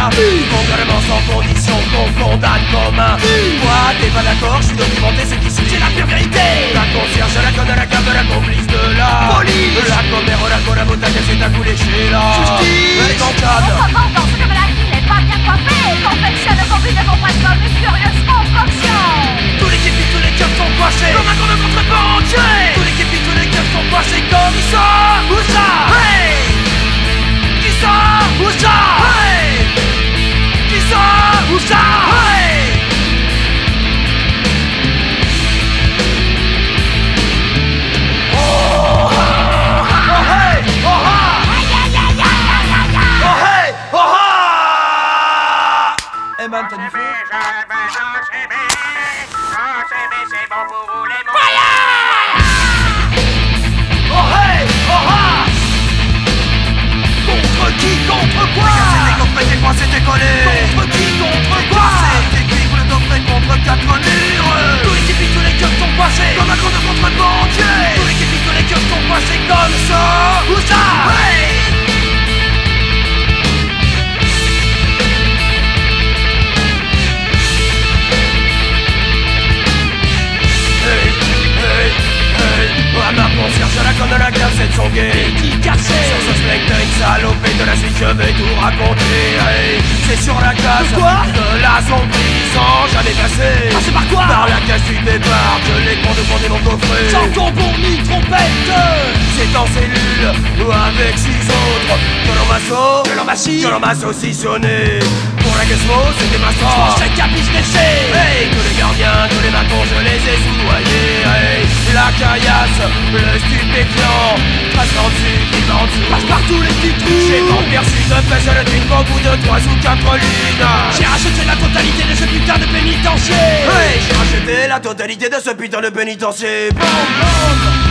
là. Concrètement sans condition qu'on condamne comme un. Moi t'es pas d'accord, je suis documenté, c'est qu'ici j'ai la pure vérité. La concierge, la conne, la cave, la complice de la police. La commère, la collabotaille, c'est à couler chez la justice. Elle est en cadre. Autrement, dans ce que la ville n'est pas bien coiffée, confectionne au combine vos presque comme une curieuse concoction. Tous les képis, tous les keufs sont coincés comme un gros contre-port entier. Tous les képis, tous les keufs sont coincés comme ça. Où ça? Hey! Qui ça? Où ça? Hey! Qui ça? Où ça? Hey! Oh! Oh hey! Oh ha! Oh hey! Oh ha! Eh ben, t'as du feu? Oh hey! Oh ha! Contre qui? Contre quoi? C'était coffret, tes poings, c'était collé. Contre qui? Contre quoi? C'était cuivre, le coffret contre 4 murs. Tous les képis, tous les keufs sont coincés comme un gros de contre-banquier. Tous les képis, tous les keufs sont coincés comme ça. Où ça? Hey! Ma concierge à la conne, la cassette son gay qui cassé. Sur ce spectre, une salopée de la suite, je vais tout raconter. Hey, c'est sur la case de la zombie sans jamais passer. Ah, c'est par quoi? Par la case du départ, que les ponts de mon coffret. Sans tambour ni trompette. C'est en cellule ou avec 6 autres que l'on m'a saucissonné. Pour la Gizmo, c'était ma Je sort. pensais qu'à businessé. Hey, tous les gardiens, tous les matons, je les ai soudoyés. Hey, la caillasse, le stupéfiant, trace en dessus, qui en dessous. Passe partout les petits trous. J'ai pas perçu de faiselle d'une au bout de 3 ou 4 lunes. J'ai racheté la totalité de ce putain de pénitencier. Hey, j'ai racheté la totalité de ce putain de pénitencier. Boum, boum.